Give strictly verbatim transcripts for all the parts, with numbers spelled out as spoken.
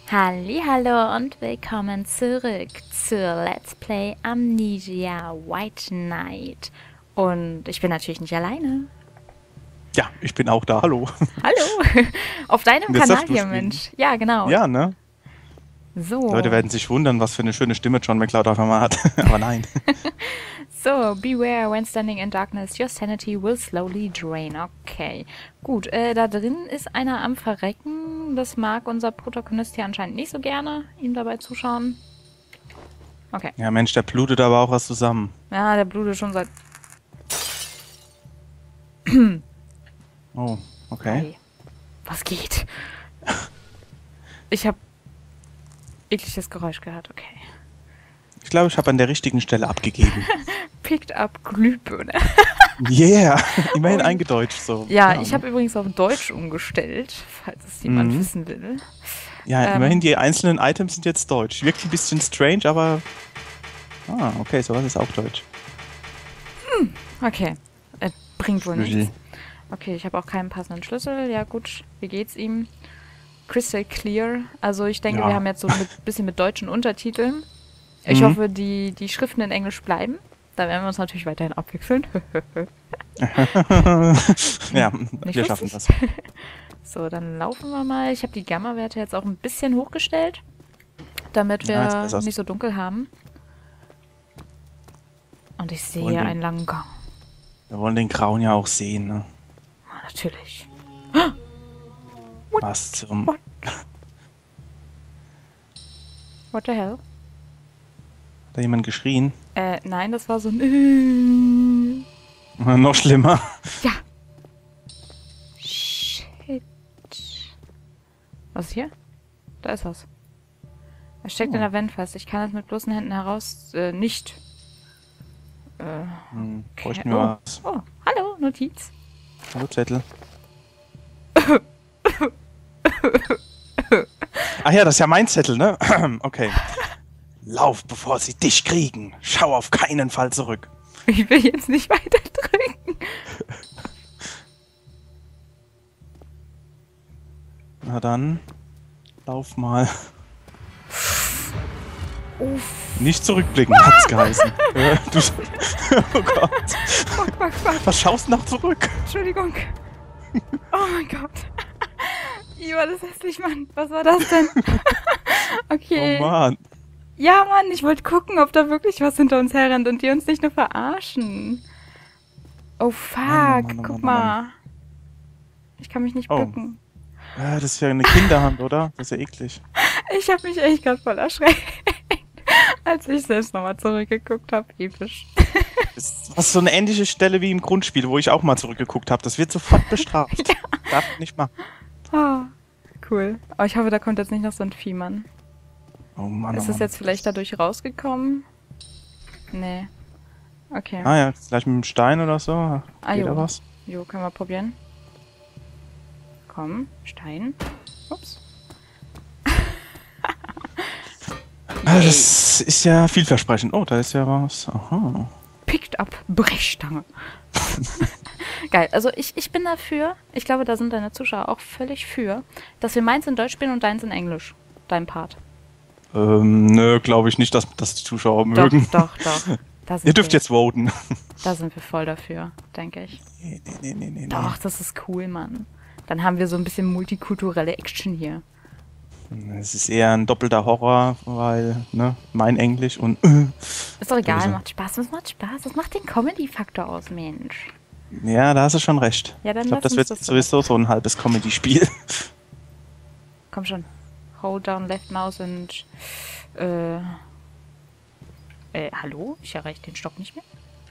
Hallihallo und willkommen zurück zur Let's Play Amnesia White Knight. Und ich bin natürlich nicht alleine. Ja, ich bin auch da. Hallo. Hallo. Auf deinem Jetzt Kanal darfst du hier, spielen. Mensch. Ja, genau. Ja, ne? So. Leute werden sich wundern, was für eine schöne Stimme John McCloud auf einmal hat. Aber nein. So, beware when standing in darkness, your sanity will slowly drain. Okay. Gut, äh, da drin ist einer am Verrecken. Das mag unser Protagonist hier anscheinend nicht so gerne, ihm dabei zuschauen. Okay. Ja, Mensch, der blutet aber auch was zusammen. Ja, der blutet schon seit... Oh, okay. Hey, was geht? Ich habe ekliges Geräusch gehört, okay. Ich glaube, ich habe an der richtigen Stelle abgegeben. Picked up Glühbirne. Yeah, immerhin Und- eingedeutscht so. Ja, ich habe übrigens auf Deutsch umgestellt, falls es jemand Mhm. wissen will. Ja, ähm, immerhin die einzelnen Items sind jetzt deutsch. Wirkt ein bisschen strange, aber... Ah, okay, sowas ist auch deutsch. Okay, äh, bringt wohl Schlüssel. nichts. Okay, ich habe auch keinen passenden Schlüssel. Ja gut, wie geht's ihm? Crystal clear. Also ich denke, Ja. wir haben jetzt so ein bisschen mit deutschen Untertiteln. Ich Mhm. hoffe, die, die Schriften in Englisch bleiben. Da werden wir uns natürlich weiterhin abwechseln. Ja, Nicht wir schaffen das. lustig? So, dann laufen wir mal. Ich habe die Gamma-Werte jetzt auch ein bisschen hochgestellt, damit Ja, jetzt wir besser. nicht so dunkel haben. Und ich sehe Wollen wir- einen langen Gang. Wir wollen den Grauen ja auch sehen, ne? Ah, natürlich. Was zum... What? What the hell? Hat da jemand geschrien? Äh, nein, das war so ein... Noch schlimmer. Ja. Shit. Was ist hier? Da ist was. Er steckt Oh. in der Wand fest. Ich kann es mit bloßen Händen heraus... Äh, nicht. Äh, Hm, okay. bräuchten wir Oh. was. Oh, hallo, Notiz. Hallo Zettel. Ach ja, das ist ja mein Zettel, ne? Okay. Lauf, bevor sie dich kriegen. Schau auf keinen Fall zurück. Ich will jetzt nicht weiter drücken. Na dann, lauf mal. Uff. Nicht zurückblicken, hat's geheißen. Äh, du, oh Gott. Fuck, fuck, fuck. Was schaust du nach zurück? Entschuldigung. Oh mein Gott. Wie war das hässlich, Mann? Was war das denn? Okay. Oh Mann. Ja, Mann, ich wollte gucken, ob da wirklich was hinter uns herrennt und die uns nicht nur verarschen. Oh, fuck. Mann, Mann, Mann, Guck Mann, Mann. mal. Ich kann mich nicht Oh. bücken. Äh, das ist ja eine Kinderhand, oder? Das ist ja eklig. Ich habe mich echt gerade voll erschreckt, als ich selbst nochmal zurückgeguckt habe. Episch. Das ist so eine ähnliche Stelle wie im Grundspiel, wo ich auch mal zurückgeguckt habe. Das wird sofort bestraft. Darf nicht machen. Ah, cool. Aber ich hoffe, da kommt jetzt nicht noch so ein Vieh, Mann. Oh Mann, oh Ist es Mann. jetzt vielleicht dadurch rausgekommen? Nee. Okay. Ah ja, vielleicht mit dem Stein oder so. Ah, Geht da jo. was? Jo, können wir probieren. Komm, Stein. Ups. Ah, das ist ja vielversprechend. Oh, da ist ja was. Aha. Picked up Brechstange. Geil, also ich, ich bin dafür, ich glaube, da sind deine Zuschauer auch völlig für, dass wir meins in Deutsch spielen und deins in Englisch. Dein Part. Ähm, nö, glaube ich nicht, dass das die Zuschauer mögen. Doch, doch, doch. Da sind Ihr dürft wir, jetzt voten. Da sind wir voll dafür, denke ich. Nee, nee, nee, nee, nee. Doch, das ist cool, Mann. Dann haben wir so ein bisschen multikulturelle Action hier. Es ist eher ein doppelter Horror, weil, ne, mein Englisch und. Äh, Ist doch egal, Böse. macht Spaß, das macht Spaß. Das macht den Comedy-Faktor aus, Mensch. ja, da hast du schon recht. Ja, dann Ich glaube, lass das uns wird das sowieso so ein halbes Comedy-Spiel. Komm schon. Hold down left mouse und äh, äh, hallo? Ich erreiche den Stock nicht mehr.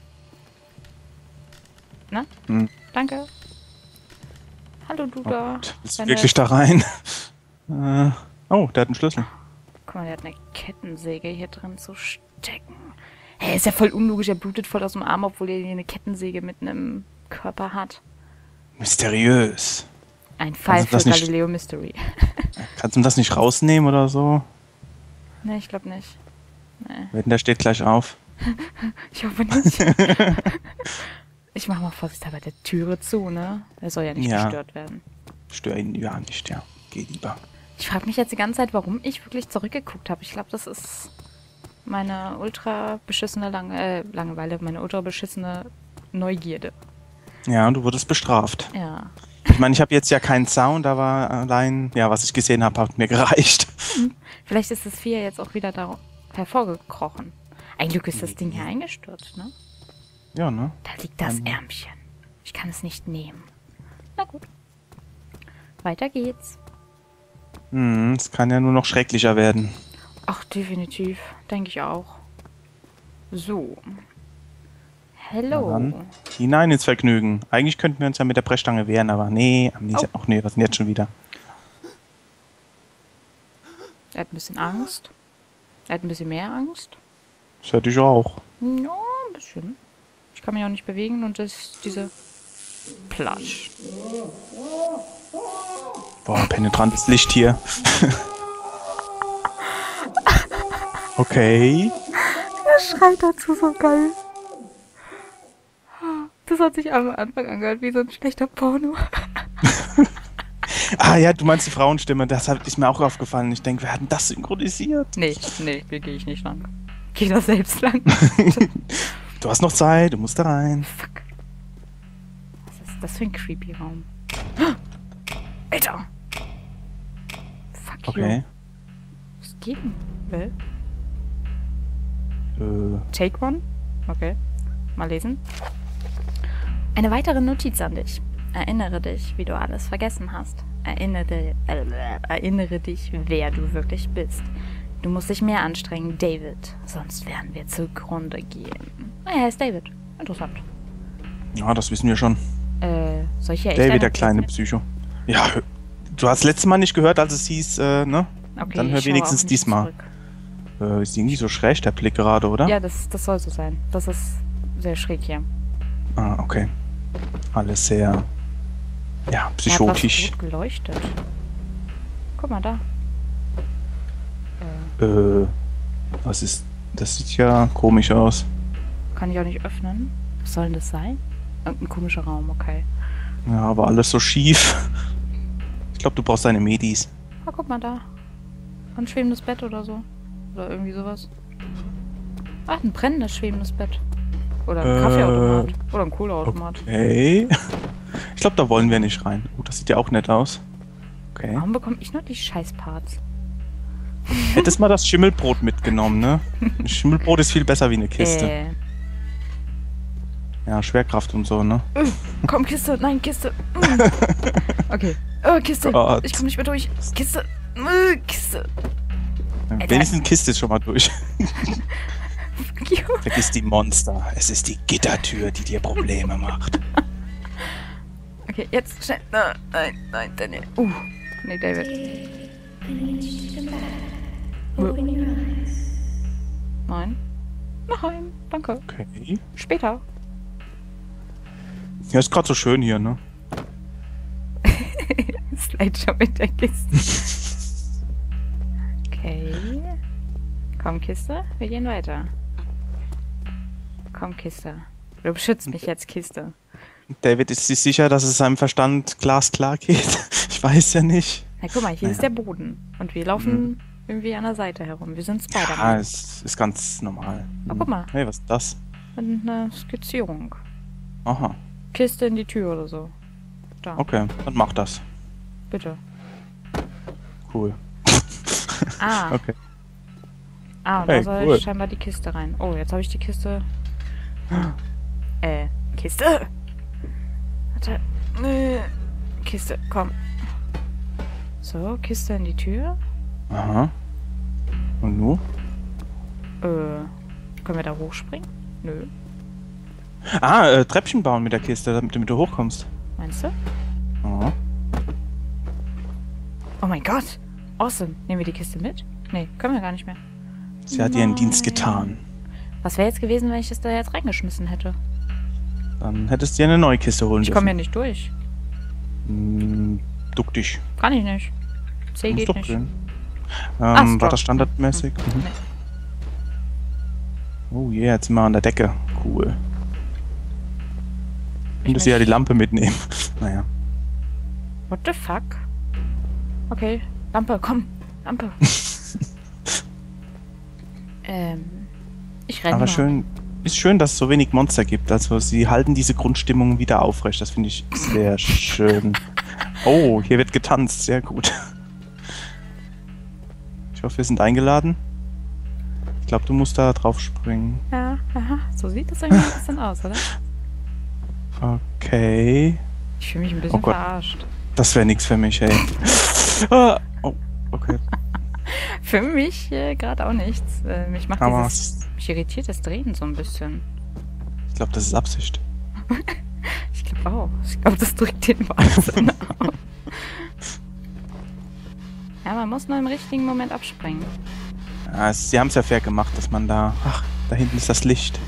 Na? Hm. Danke. Hallo, du Oh da. Gott, willst du Deine- wirklich da rein? Äh, oh, der hat einen Schlüssel. Guck mal, der hat eine Kettensäge hier drin zu stecken. Hä, ist ja voll unlogisch. Er blutet voll aus dem Arm, obwohl er hier eine Kettensäge mitten im Körper hat. Mysteriös. Ein Fall Also für das nicht- Galileo Mystery. Kannst du das nicht rausnehmen oder so? Ne, ich glaube nicht. Nee. Wetten, der steht gleich auf. Ich hoffe nicht. Ich mach mal vorsichtshalber der Türe zu, ne? Er soll ja nicht Ja. gestört werden. Stör ihn ja nicht, ja. Geh lieber. Ich frage mich jetzt die ganze Zeit, warum ich wirklich zurückgeguckt habe. Ich glaube, das ist meine ultra beschissene Lange äh, Langeweile, meine ultra beschissene Neugierde. Ja, du wurdest bestraft. Ja. Ich meine, ich habe jetzt ja keinen Sound, aber allein, ja, was ich gesehen habe, hat mir gereicht. Hm. Vielleicht ist das Vieh ja jetzt auch wieder da hervorgekrochen. Ein Glück ist das Ding hier eingestürzt, ne? Ja, ne? Da liegt das Ähm. Ärmchen. Ich kann es nicht nehmen. Na gut. Weiter geht's. Hm, es kann ja nur noch schrecklicher werden. Ach, definitiv. Denke ich auch. So. Hello. Na dann, hinein ins Vergnügen. Eigentlich könnten wir uns ja mit der Brechstange wehren, aber nee, am liebsten, Oh. ach nee, was denn jetzt schon wieder? Er hat ein bisschen Angst. Er hat ein bisschen mehr Angst. Das hätte ich auch. Ja, ein bisschen. Ich kann mich auch nicht bewegen und das ist diese Platsch. Boah, penetrantes Licht hier. Okay. Er schreit dazu so geil. Das hat sich am Anfang angehört wie so ein schlechter Porno. Ah ja, du meinst die Frauenstimme, das hat- ist mir auch aufgefallen. Ich denke, wer hat denn das synchronisiert? Nee, nee, hier gehe ich nicht lang. Geh da selbst lang. Du hast noch Zeit, du musst da rein. Fuck. Was ist das für ein creepy Raum? Alter! Fuck you. Okay. Was geht denn? Will? Äh, Take one? Okay. Mal lesen. Eine weitere Notiz an dich. Erinnere dich, wie du alles vergessen hast. Erinnere, äh, erinnere dich, wer du wirklich bist. Du musst dich mehr anstrengen, David. Sonst werden wir zugrunde gehen. Ah, er heißt David. Interessant. ja, das wissen wir schon. Äh, soll ich hier echt David, eine der kleine Notiz Psycho. Ja, hö- du hast letztes Mal nicht gehört, als es hieß, äh, ne? nehmen? Okay, Dann hör ich schaue wenigstens auch nicht diesmal. zurück. Äh, ist irgendwie so schräg, der Blick gerade, oder? Ja, das, das soll so sein. Das ist sehr schräg hier. Ah, okay. Alles sehr, ja, Er hat was psychotisch. rot geleuchtet. Guck mal da. Äh, Äh, was ist, das sieht ja komisch aus. kann ich auch nicht öffnen. Was soll denn das sein? Irgendein komischer Raum, okay. Ja, aber alles so schief. Ich glaube, du brauchst deine Medis. Ah, guck mal da. Ein schwebendes Bett oder so. Oder irgendwie sowas. Ah, ein brennendes schwebendes Bett. Oder ein Äh, Kaffeeautomat. Oder ein Kohleautomat. Okay. Ich glaube, da wollen wir nicht rein. Oh, das sieht ja auch nett aus. Okay. Warum bekomme ich nur die Scheißparts? Hättest mal das Schimmelbrot mitgenommen, ne? Ein Schimmelbrot ist viel besser wie eine Kiste. Äh. Ja, Schwerkraft und so, ne? Äh, komm, Kiste. Nein, Kiste. Mm. Okay. Oh, Kiste. Gott. Ich komme nicht mehr durch. Kiste. Äh, Kiste. Alter. Wenigstens Kiste ist schon mal durch. Fuck you. Vergiss die Monster. Es ist die Gittertür, die dir Probleme macht. Okay, jetzt schnell. Nein, nein, nein, Daniel. Uh. Nee, David. Nein. Nein, danke. Okay. Später. Ja, ist gerade so schön hier, ne? Slideshow mit der Kiste. Okay. Komm, Kiste. Wir gehen weiter. Komm, Kiste. Du beschützt mich jetzt, Kiste. David ist sich sicher, dass es seinem Verstand glasklar geht. Ich weiß ja nicht. Na, guck mal, hier Naja. ist der Boden. Und wir laufen irgendwie an der Seite herum. Wir sind Ja, Spider-Man. es ist ganz normal. Oh, guck mal. Hey, was ist das? Und eine Skizzierung. Aha. Kiste in die Tür oder so. Da, Okay, dann mach das. bitte. Cool. Ah, Okay. ah, und Hey, da soll cool. scheinbar die Kiste rein. Oh, jetzt habe ich die Kiste... Äh, Kiste! Warte. Äh, Kiste, komm. So, Kiste in die Tür. Aha. Und nu? Äh, können wir da hochspringen? Nö. Ah, äh, Treppchen bauen mit der Kiste, damit, damit du hochkommst. Meinst du? Aha. Oh mein Gott! Awesome. Nehmen wir die Kiste mit? Nee, können wir gar nicht mehr. Sie hat ihren Dienst Nein. getan. Was wäre jetzt gewesen, wenn ich das da jetzt reingeschmissen hätte? Dann hättest du dir eine neue Kiste holen Ich komme hier nicht durch. Hm, duck dich. Kann ich nicht. C Muss geht doch nicht. gehen. Ah, Ähm, war Strong. das standardmäßig? Mhm. Nee. Oh yeah, jetzt sind wir an der Decke. Cool. Ich Müsste ja möchte- die Lampe mitnehmen. Naja. What the fuck? Okay. Lampe, komm. Lampe. ähm, ich renne Aber mal. schön, ist schön, dass es so wenig Monster gibt. Also sie halten diese Grundstimmung wieder aufrecht. Das finde ich sehr schön. Oh, hier wird getanzt. Sehr gut. Ich hoffe, wir sind eingeladen. Ich glaube, du musst da drauf springen. Ja, aha. So sieht das irgendwie ein bisschen aus, oder? Okay. Ich fühle mich ein bisschen Oh Gott. verarscht. Das wäre nichts für mich, ey. Ah, oh, okay. Für mich äh, gerade auch nichts. Äh, mich macht Aber dieses... Mich irritiert das Drehen so ein bisschen. ich glaube, das ist Absicht. Ich glaube auch. Ich glaube, das drückt den Wahnsinn aus. Ja, man muss nur im richtigen Moment abspringen. Ja, es, sie haben es ja fair gemacht, dass man da... Ach, da hinten ist das Licht.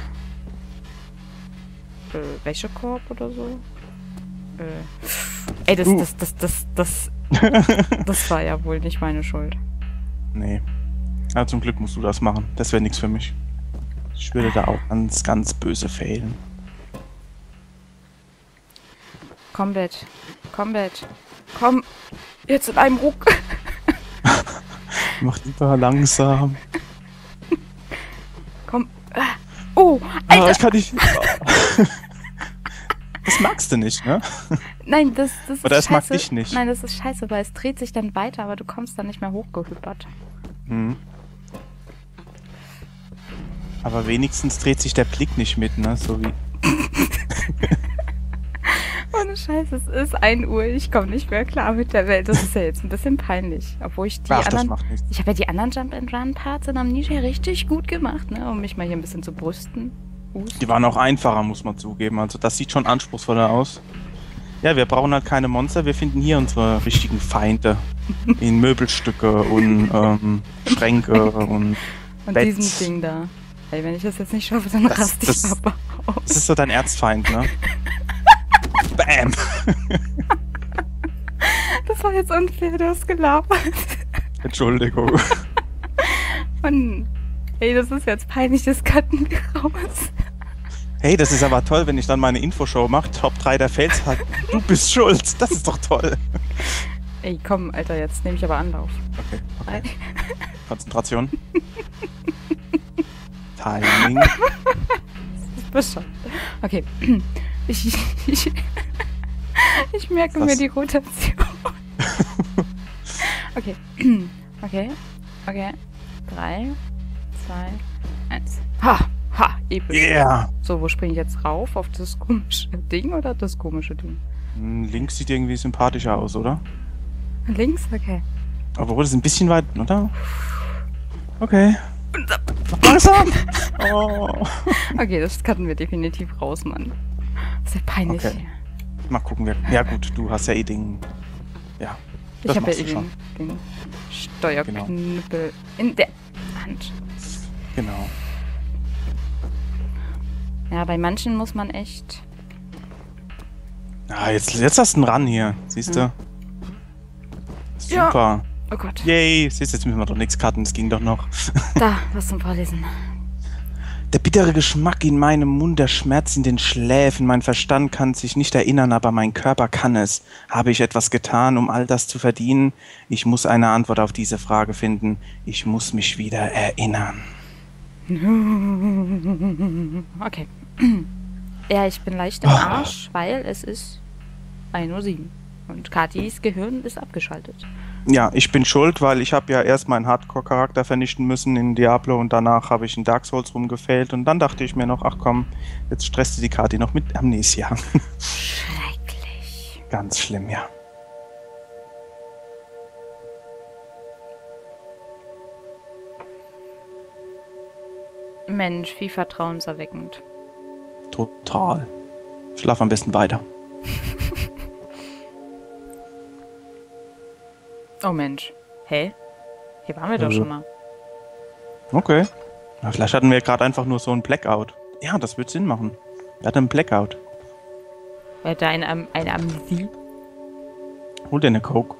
Äh, Wäschekorb oder so? Äh. Ey, das, Uh. das, das, das, das, das war ja wohl nicht meine Schuld. Nee. Ja, zum Glück musst du das machen. Das wäre nichts für mich. Ich würde da auch ganz, ganz böse failen. Combat. Combat. Komm. Jetzt in einem Ruck. Mach lieber langsam. Komm. Ah. Oh, Ah, Alter. ich kann nicht... Das magst du nicht, ne? Nein, das, das ist Oder es mag scheiße. dich nicht. Nein, das ist scheiße, weil es dreht sich dann weiter, aber du kommst dann nicht mehr hochgehüppert. Hm. Aber wenigstens dreht sich der Blick nicht mit, ne? So wie... Ohne Scheiß, es ist ein Uhr, ich komme nicht mehr klar mit der Welt. Das ist ja jetzt ein bisschen peinlich. Obwohl ich die Ach, das anderen... macht nichts. Ich habe ja die anderen Jump-and-Run-Parts in Amnesia richtig gut gemacht, ne? Um mich mal hier ein bisschen zu brüsten. Us. Die waren auch einfacher, muss man zugeben. Also das sieht schon anspruchsvoller aus. Ja, wir brauchen halt keine Monster. Wir finden hier unsere richtigen Feinde. In Möbelstücke und ähm, Schränke und Und Bett. diesem Ding da. Ey, wenn ich das jetzt nicht schaffe, dann Das- raste ich das- aber aus. Das ist so dein Erzfeind, ne? Bam! Das war jetzt unfair, du hast gelabert. Entschuldigung. Mann. Ey, das ist jetzt peinlich, das cutten wir raus. Hey, das ist aber toll, wenn ich dann meine Infoshow mache. Top drei der Fails hat. Du bist schuld. Das ist doch toll. Ey, komm, Alter, jetzt nehme ich aber Anlauf. Okay, okay. Ey. Konzentration. Timing. Das ist bescheuert. Okay. Ich, ich, ich merke Was? mir die Rotation. Okay. Okay. Okay. Drei, zwei, eins. Ha! Ha! Episch. Yeah! So, wo springe ich jetzt rauf? Auf das komische Ding oder das komische Ding? Hm, Links sieht irgendwie sympathischer aus, oder? Links? Okay. Obwohl, das ist ein bisschen weit, oder? Okay. Langsam! Oh. Okay, das cutten wir definitiv raus, Mann. Das ist ja peinlich. Okay. Mal gucken, wer. Ja, gut, du hast ja eh den. Ja. Ich Das habe ja machst eh du schon. den, den Steuerknüppel in der Hand. Genau. Ja, bei manchen muss man echt... Ah, jetzt, jetzt hast du einen Ran hier. Siehst du? Ja. Super. Oh Gott. Yay. Siehst du, jetzt müssen wir doch nichts cutten. Das ging doch noch. Da, was zum Vorlesen. Der bittere Geschmack in meinem Mund, der Schmerz in den Schläfen. Mein Verstand kann sich nicht erinnern, aber mein Körper kann es. Habe ich etwas getan, um all das zu verdienen? Ich muss eine Antwort auf diese Frage finden. Ich muss mich wieder erinnern. Okay. Ja, ich bin leicht im Arsch, weil es ist ein Uhr sieben. Und Katis Gehirn ist abgeschaltet. Ja, ich bin schuld, weil ich habe ja erst meinen Hardcore-Charakter vernichten müssen in Diablo und danach habe ich in Dark Souls rumgefailt und dann dachte ich mir noch, ach komm, jetzt stresste die Kati noch mit Amnesia. Schrecklich. Ganz schlimm, ja. Mensch, wie vertrauenserweckend. Total. Schlaf am besten weiter. Oh Mensch. Hä? Hier waren wir doch Also. schon mal. Okay. Na, vielleicht hatten wir gerade einfach nur so einen Blackout. Ja, das wird Sinn machen. Wir hatten einen Blackout. Wer da eine, Am eine Amnesie? Hol dir eine Coke.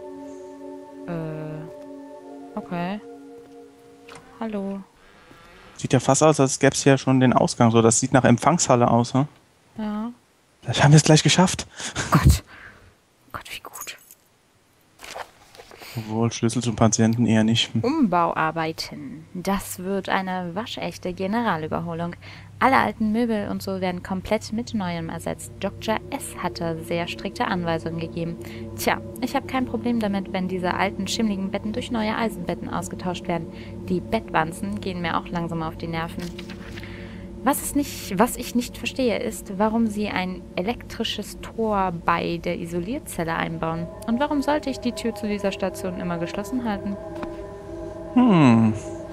Äh. Okay. Hallo. Sieht ja fast aus, als gäbe es ja schon den Ausgang. So, das sieht nach Empfangshalle aus, hm? Ja. Vielleicht haben wir es gleich geschafft. Gott. Gott, wie gut. Wohl Schlüssel zum Patienten eher nicht. Umbauarbeiten. Das wird eine waschechte Generalüberholung. Alle alten Möbel und so werden komplett mit Neuem ersetzt. Doktor S. hatte sehr strikte Anweisungen gegeben. Tja, ich habe kein Problem damit, wenn diese alten, schimmligen Betten durch neue Eisenbetten ausgetauscht werden. Die Bettwanzen gehen mir auch langsam auf die Nerven. Was, ist nicht, was ich nicht verstehe, ist, warum sie ein elektrisches Tor bei der Isolierzelle einbauen. Und warum sollte ich die Tür zu dieser Station immer geschlossen halten? Hm.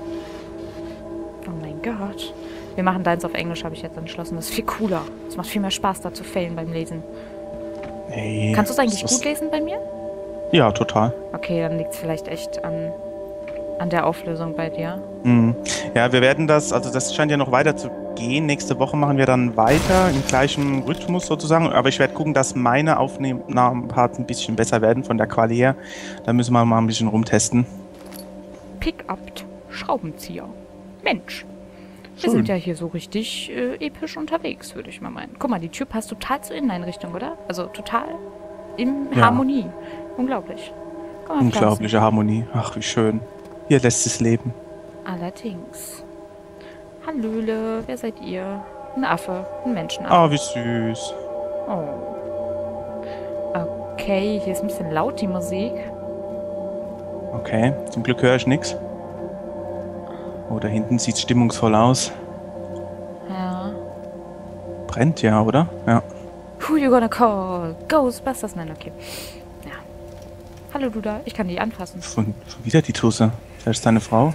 Oh mein Gott. Wir machen deins auf Englisch, habe ich jetzt entschlossen. Das ist viel cooler. Es macht viel mehr Spaß, da zu failen beim Lesen. Hey, Kannst du es eigentlich das gut ist- lesen bei mir? Ja, total. Okay, dann liegt es vielleicht echt an, an der Auflösung bei dir. Mhm. Ja, wir werden das, also das scheint ja noch weiter zu gehen. Nächste Woche machen wir dann weiter im gleichen Rhythmus sozusagen. Aber ich werde gucken, dass meine Aufnahmeparts ein bisschen besser werden von der Quali her. Da müssen wir mal ein bisschen rumtesten. Pick-up Schraubenzieher. Mensch. Wir Schön. sind ja hier so richtig äh, episch unterwegs, würde ich mal meinen. Guck mal, die Tür passt total zur Inneneinrichtung, oder? Also total in Ja. Harmonie. Unglaublich. Guck mal, Unglaubliche Harmonie. Ach, wie schön. Hier lässt es leben. Pflanzen. Allerdings. Hallöle, wer seid ihr? Ein Affe, ein Menschenaffe. Ah, wie süß. Oh. Okay, hier ist ein bisschen laut die Musik. Okay, zum Glück höre ich nichts. Oh, da hinten sieht es stimmungsvoll aus. Ja. Brennt ja, oder? Ja. Who you gonna call? Ghostbusters? Nein, okay. Ja. Hallo, du da. Ich kann dich anfassen. Schon, schon wieder die Tusse. Vielleicht ist deine Frau.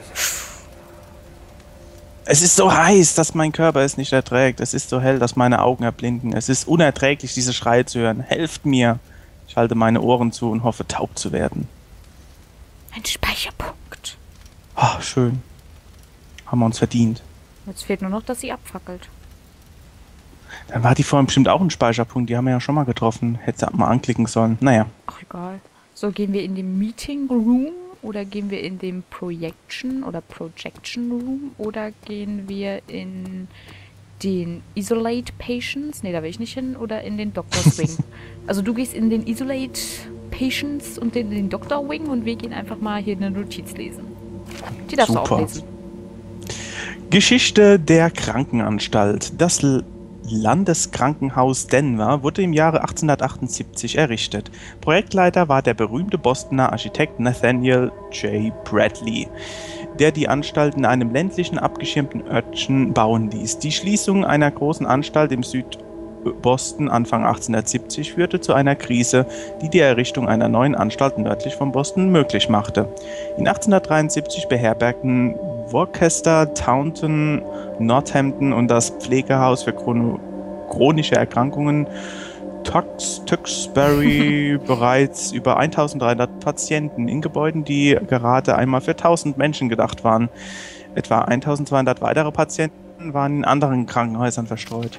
Es ist so heiß, dass mein Körper es nicht erträgt. Es ist so hell, dass meine Augen erblinden. Es ist unerträglich, diese Schreie zu hören. Helft mir! Ich halte meine Ohren zu und hoffe, taub zu werden. Ein Speicherpunkt. Ah, schön. Haben wir uns verdient. Jetzt fehlt nur noch, dass sie abfackelt. Dann war die vorhin bestimmt auch ein Speicherpunkt. Die haben wir ja schon mal getroffen. Hätte sie mal anklicken sollen. Naja. Ach, egal. So, gehen wir in den Meeting Room oder gehen wir in den Projection oder Projection Room oder gehen wir in den Isolate Patients? Ne, da will ich nicht hin. Oder in den Doctor's Wing. Also du gehst in den Isolate Patients und in den Doctor Wing und wir gehen einfach mal hier eine Notiz lesen. Die darfst du auch Super. lesen. Geschichte der Krankenanstalt. Das L- Landeskrankenhaus Denver wurde im Jahre achtzehnhundertachtundsiebzig errichtet. Projektleiter war der berühmte Bostoner Architekt Nathaniel J. Bradley, der die Anstalt in einem ländlichen, abgeschirmten Örtchen bauen ließ. Die Schließung einer großen Anstalt im Südboston Anfang achtzehnhundertsiebzig führte zu einer Krise, die die Errichtung einer neuen Anstalt nördlich von Boston möglich machte. In achtzehnhundertdreiundsiebzig beherbergten Worcester, Taunton, Northampton und das Pflegehaus für chrono- chronische Erkrankungen Tux, Tewkesbury bereits über eintausenddreihundert Patienten in Gebäuden, die gerade einmal für tausend Menschen gedacht waren. Etwa eintausendzweihundert weitere Patienten waren in anderen Krankenhäusern verstreut.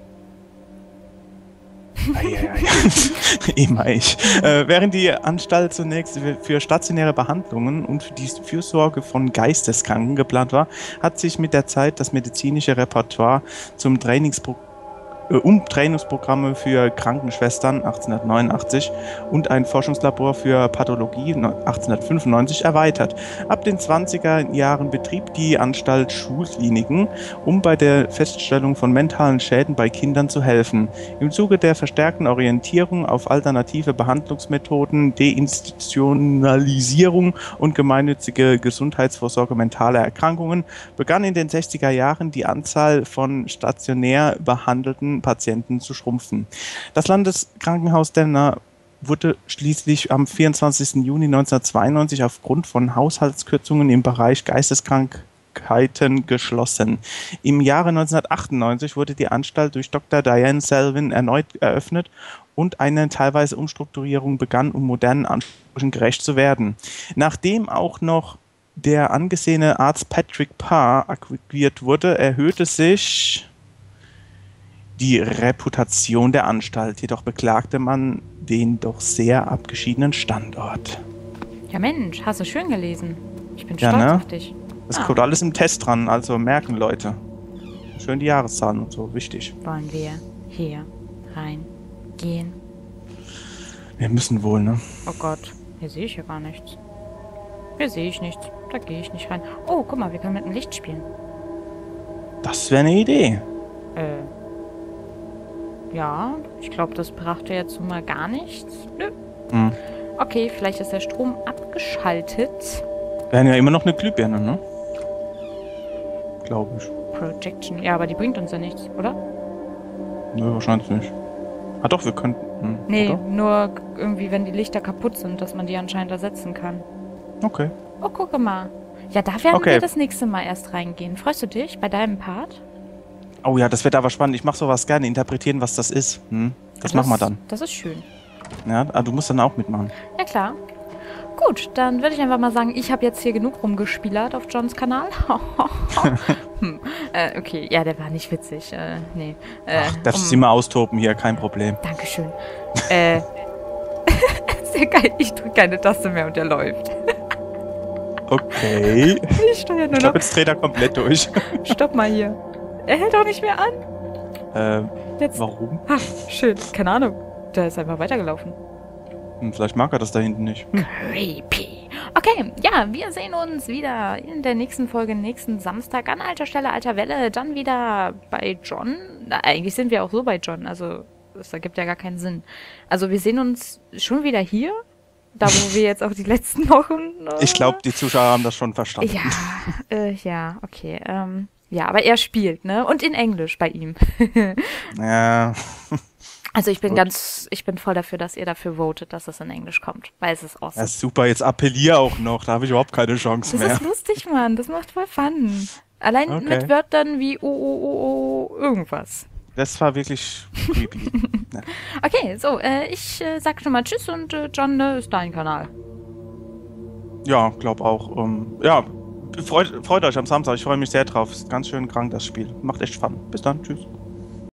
Eieiei. Immer ich. Äh, während die Anstalt zunächst für- für stationäre Behandlungen und für die Fürsorge von Geisteskranken geplant war, hat sich mit der Zeit das medizinische Repertoire zum Trainingsprogramm äh, um Trainingsprogramme für Krankenschwestern achtzehnhundertneunundachtzig und ein Forschungslabor für Pathologie achtzehnhundertfünfundneunzig erweitert. Ab den zwanziger Jahren betrieb die Anstalt Schulkliniken, um bei der Feststellung von mentalen Schäden bei Kindern zu helfen. Im Zuge der verstärkten Orientierung auf alternative Behandlungsmethoden, Deinstitutionalisierung und gemeinnützige Gesundheitsvorsorge mentaler Erkrankungen begann in den sechziger Jahren die Anzahl von stationär behandelten Patienten zu schrumpfen. Das Landeskrankenhaus Denver wurde schließlich am vierundzwanzigsten Juni neunzehnhundertzweiundneunzig aufgrund von Haushaltskürzungen im Bereich Geisteskrankheiten geschlossen. Im Jahre neunzehnhundertachtundneunzig wurde die Anstalt durch Doktor Diane Selvin erneut eröffnet und eine teilweise Umstrukturierung begann, um modernen Ansprüchen gerecht zu werden. Nachdem auch noch der angesehene Arzt Patrick Parr akquiriert wurde, erhöhte sich die Reputation der Anstalt. Jedoch beklagte man den doch sehr abgeschiedenen Standort. Ja Mensch, hast du schön gelesen. Ich bin Ja, stolz ne? auf dich. Das Ah. kommt alles im Test dran, also merken Leute. Schön die Jahreszahlen und so, wichtig. Wollen wir hier rein gehen? Wir müssen wohl, ne? Oh Gott, hier sehe ich ja gar nichts. Hier sehe ich nichts. Da gehe ich nicht rein. Oh, guck mal, wir können mit dem Licht spielen. Das wäre eine Idee. Äh. Ja, ich glaube, das brachte jetzt so mal gar nichts. Nö. Hm. Okay, vielleicht ist der Strom abgeschaltet. Wir haben ja immer noch eine Glühbirne, ne? Glaube ich. Projection. Ja, aber die bringt uns ja nichts, oder? Nö, wahrscheinlich nicht. Ah doch, wir könnten... Hm, Nee, oder? nur irgendwie, wenn die Lichter kaputt sind, dass man die anscheinend ersetzen kann. Okay. Oh, gucke mal. Ja, da werden Okay. wir das nächste Mal erst reingehen. Freust du dich bei deinem Part? Oh ja, das wird aber spannend. Ich mache sowas gerne. Interpretieren, was das ist. Hm? Das machen wir dann. Das ist schön. Ja, aber du musst dann auch mitmachen. Ja, klar. Gut, dann würde ich einfach mal sagen, ich habe jetzt hier genug rumgespielert auf Johns Kanal. hm. äh, okay, ja, der war nicht witzig. Äh, nee. Äh, Ach, darfst um- du immer austoben hier, kein Problem. Dankeschön. äh. Sehr geil, ich drücke keine Taste mehr und der läuft. Okay. Ich steuere nur Ich glaube, noch. jetzt dreht er komplett durch. Stopp mal hier. Er hält auch nicht mehr an. ähm, Jetzt. warum? Ha, schön. Keine Ahnung. Der ist einfach weitergelaufen. Hm, vielleicht mag er das da hinten nicht. Hm. Creepy. Okay, ja, wir sehen uns wieder in der nächsten Folge, nächsten Samstag an alter Stelle, alter Welle. Dann wieder bei John. Na, eigentlich sind wir auch so bei John, also das ergibt ja gar keinen Sinn. Also wir sehen uns schon wieder hier, da wo wir jetzt auch die letzten Wochen... Äh, Ich glaube, die Zuschauer haben das schon verstanden. Ja, äh, ja, okay. Ähm, ja, aber er spielt, ne? Und in Englisch bei ihm. Ja. Also ich bin Gut. ganz, ich bin voll dafür, dass ihr dafür votet, dass es in Englisch kommt, weil es ist awesome. Ja, super, jetzt appellier auch noch. Da habe ich überhaupt keine Chance Das mehr. ist lustig, Mann. Das macht voll Fun. Allein Okay. mit Wörtern wie oh, oh, oh, oh, irgendwas. Das war wirklich creepy. Ja. Okay, so, äh, ich äh, sag schon mal Tschüss und äh, John, ne, ist dein Kanal. Ja, glaub auch. Ähm, ja, freut, freut euch am Samstag. Ich freue mich sehr drauf. Ist ganz schön krank, das Spiel. Macht echt Fun. Bis dann. Tschüss.